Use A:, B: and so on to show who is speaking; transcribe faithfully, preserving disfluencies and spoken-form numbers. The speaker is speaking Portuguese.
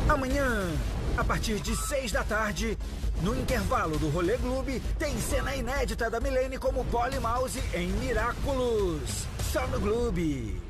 A: Amanhã, a partir de seis da tarde, no intervalo do Rolê Gloob, tem cena inédita da Milene como Polly Mouse em Miraculous. Só no Gloob.